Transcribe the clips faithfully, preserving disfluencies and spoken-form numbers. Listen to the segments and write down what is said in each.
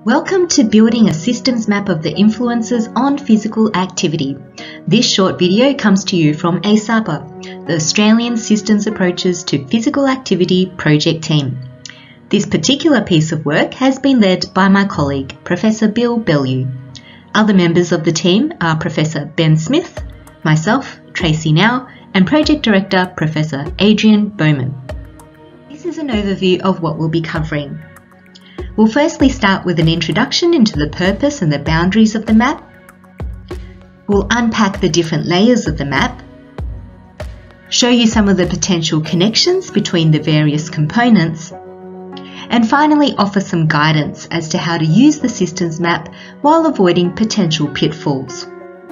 Welcome to building a systems map of the influences on physical activity. This short video comes to you from ASAPa, the Australian Systems Approaches to Physical Activity project team. This particular piece of work has been led by my colleague, Professor Bill Bellew. Other members of the team are Professor Ben Smith, myself, Tracy Nau, and Project Director, Professor Adrian Bauman. This is an overview of what we'll be covering. We'll firstly start with an introduction into the purpose and the boundaries of the map. We'll unpack the different layers of the map, show you some of the potential connections between the various components, and finally offer some guidance as to how to use the systems map while avoiding potential pitfalls.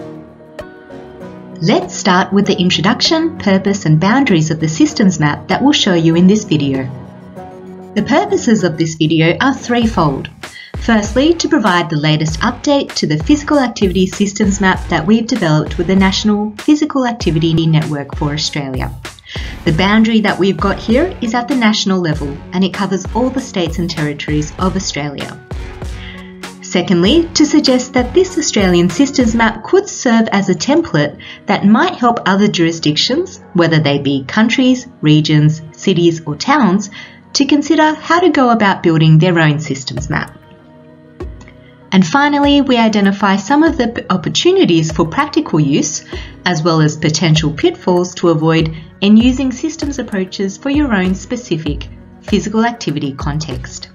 Let's start with the introduction, purpose and boundaries of the systems map that we'll show you in this video. The purposes of this video are threefold. Firstly, to provide the latest update to the physical activity systems map that we've developed with the National Physical Activity Network for Australia. The boundary that we've got here is at the national level and it covers all the states and territories of Australia. Secondly, to suggest that this Australian systems map could serve as a template that might help other jurisdictions, whether they be countries, regions, cities or towns, to consider how to go about building their own systems map. And finally, we identify some of the opportunities for practical use, as well as potential pitfalls to avoid in using systems approaches for your own specific physical activity context.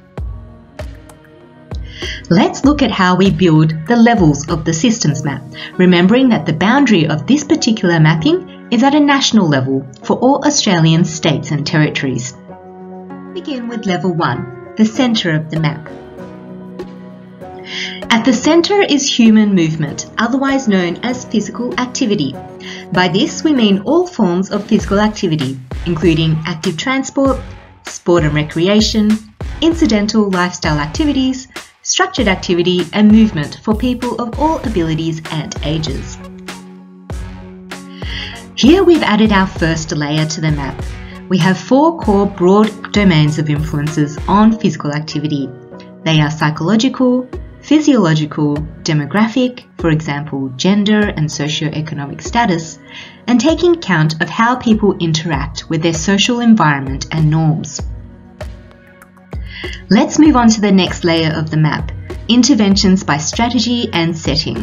Let's look at how we build the levels of the systems map, remembering that the boundary of this particular mapping is at a national level for all Australian states and territories. Begin with level one, the centre of the map. At the centre is human movement, otherwise known as physical activity. By this we mean all forms of physical activity, including active transport, sport and recreation, incidental lifestyle activities, structured activity and movement for people of all abilities and ages. Here we've added our first layer to the map. We have four core broad domains of influences on physical activity. They are psychological, physiological, demographic, for example, gender and socio-economic status, and taking account of how people interact with their social environment and norms. Let's move on to the next layer of the map, interventions by strategy and setting.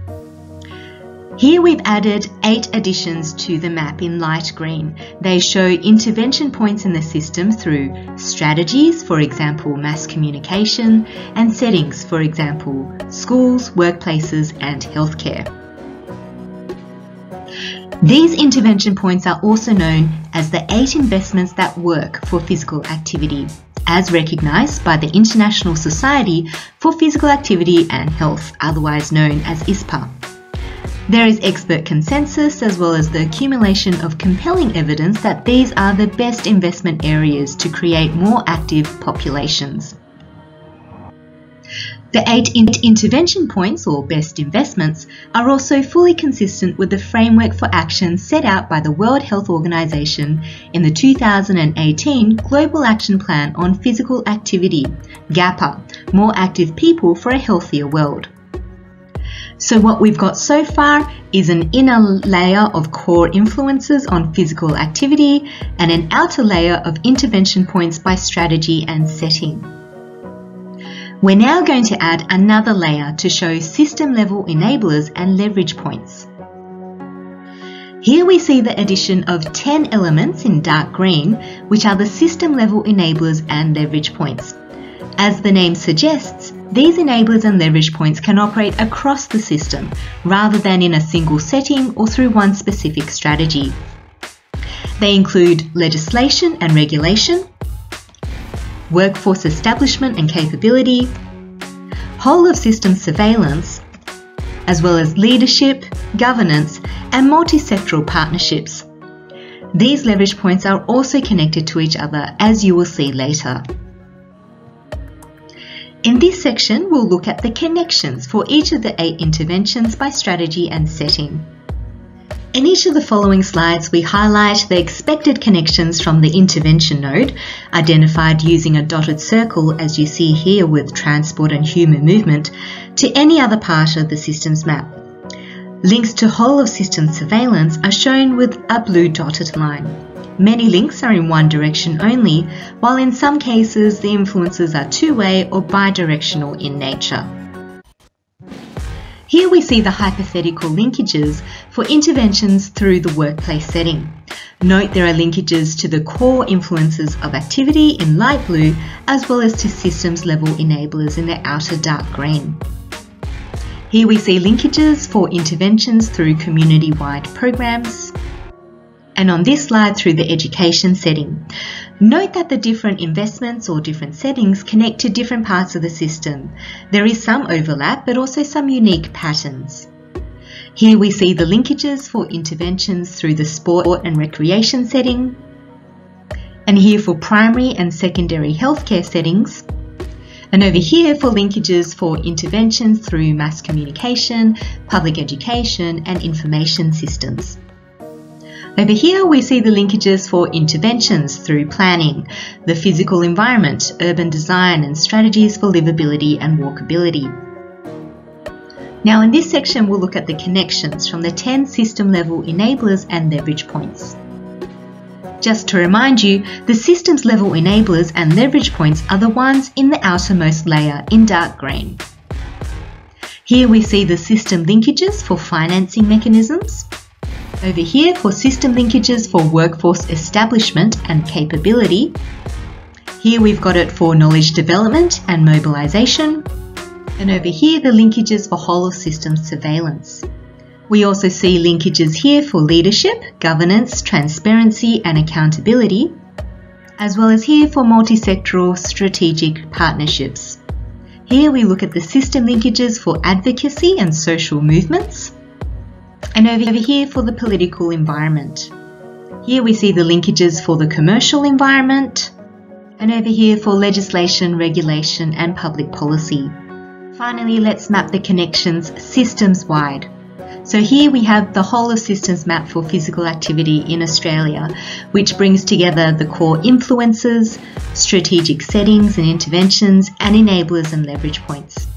Here we've added eight additions to the map in light green. They show intervention points in the system through strategies, for example, mass communication, and settings, for example, schools, workplaces, and healthcare. These intervention points are also known as the eight investments that work for physical activity, as recognised by the International Society for Physical Activity and Health, otherwise known as ASAPa. There is expert consensus as well as the accumulation of compelling evidence that these are the best investment areas to create more active populations. The eight intervention points, or best investments, are also fully consistent with the framework for action set out by the World Health Organization in the two thousand eighteen Global Action Plan on Physical Activity, GAPA, More Active People for a Healthier World. So what we've got so far is an inner layer of core influences on physical activity and an outer layer of intervention points by strategy and setting. We're now going to add another layer to show system level enablers and leverage points. Here we see the addition of ten elements in dark green, which are the system level enablers and leverage points. As the name suggests, these enablers and leverage points can operate across the system rather than in a single setting or through one specific strategy. They include legislation and regulation, workforce establishment and capability, whole of system surveillance, as well as leadership, governance, and multi-sectoral partnerships. These leverage points are also connected to each other, as you will see later. In this section, we'll look at the connections for each of the eight interventions by strategy and setting. In each of the following slides, we highlight the expected connections from the intervention node, identified using a dotted circle as you see here with transport and human movement, to any other part of the systems map. Links to whole of system surveillance are shown with a blue dotted line. Many links are in one direction only, while in some cases the influences are two-way or bidirectional in nature. Here we see the hypothetical linkages for interventions through the workplace setting. Note there are linkages to the core influences of activity in light blue, as well as to systems level enablers in the outer dark green. Here we see linkages for interventions through community-wide programs, and on this slide through the education setting. Note that the different investments or different settings connect to different parts of the system. There is some overlap, but also some unique patterns. Here we see the linkages for interventions through the sport and recreation setting, and here for primary and secondary healthcare settings, and over here for linkages for interventions through mass communication, public education, and information systems. Over here we see the linkages for interventions through planning, the physical environment, urban design, and strategies for livability and walkability. Now in this section we'll look at the connections from the ten system level enablers and leverage points. Just to remind you, the systems level enablers and leverage points are the ones in the outermost layer in dark green. Here we see the system linkages for financing mechanisms. Over here for system linkages for workforce establishment and capability. Here we've got it for knowledge development and mobilisation. And over here the linkages for whole of system surveillance. We also see linkages here for leadership, governance, transparency and accountability, as well as here for multi-sectoral strategic partnerships. Here we look at the system linkages for advocacy and social movements, and over here for the political environment. Here we see the linkages for the commercial environment, and over here for legislation, regulation and public policy. Finally, let's map the connections systems-wide. So here we have the whole of systems map for physical activity in Australia, which brings together the core influences, strategic settings and interventions, and enablers and leverage points.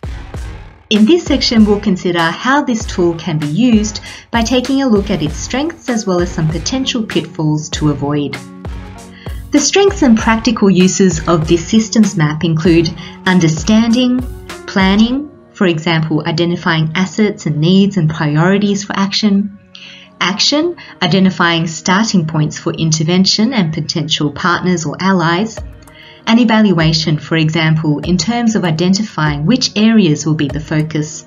In this section, we'll consider how this tool can be used by taking a look at its strengths as well as some potential pitfalls to avoid. The strengths and practical uses of this systems map include understanding, planning, for example, identifying assets and needs and priorities for action, action, identifying starting points for intervention and potential partners or allies, and evaluation, for example, in terms of identifying which areas will be the focus.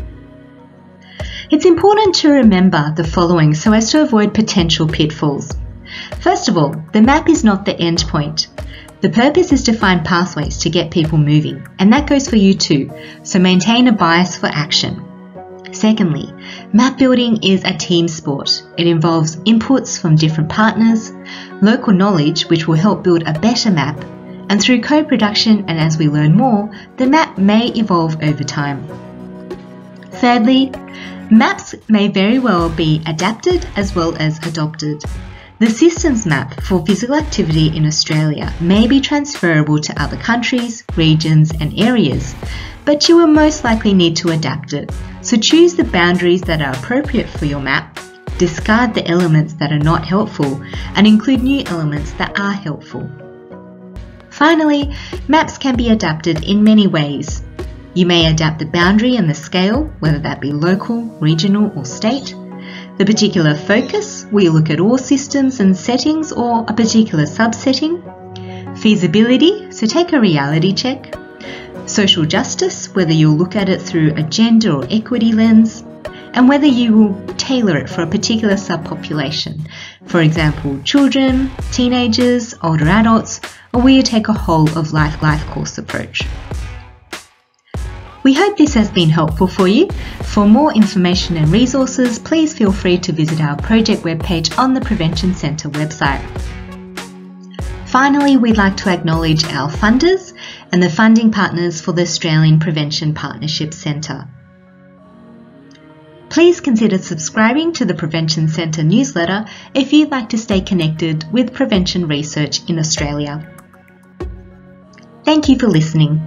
It's important to remember the following so as to avoid potential pitfalls. First of all, the map is not the end point. The purpose is to find pathways to get people moving, and that goes for you too, so maintain a bias for action. Secondly, map building is a team sport. It involves inputs from different partners, local knowledge which will help build a better map, and through co-production and as we learn more, the map may evolve over time. Thirdly, maps may very well be adapted as well as adopted. The systems map for physical activity in Australia may be transferable to other countries, regions and areas, but you will most likely need to adapt it. So choose the boundaries that are appropriate for your map, discard the elements that are not helpful, and include new elements that are helpful. Finally, maps can be adapted in many ways. You may adapt the boundary and the scale, whether that be local, regional or state. The particular focus, will you look at all systems and settings or a particular subsetting? Feasibility, so take a reality check. Social justice, whether you'll look at it through a gender or equity lens, and whether you will tailor it for a particular subpopulation, for example, children, teenagers, older adults, or will you take a whole of life life course approach? We hope this has been helpful for you. For more information and resources, please feel free to visit our project webpage on the Prevention Centre website. Finally, we'd like to acknowledge our funders and the funding partners for the Australian Prevention Partnership Centre. Please consider subscribing to the Prevention Centre newsletter if you'd like to stay connected with prevention research in Australia. Thank you for listening.